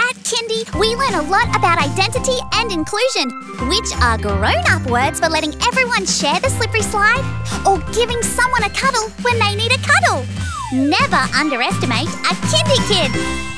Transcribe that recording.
At Kindy, we learn a lot about identity and inclusion, which are grown-up words for letting everyone share the slippery slide or giving someone a cuddle when they need a cuddle. Never underestimate a Kindy kid.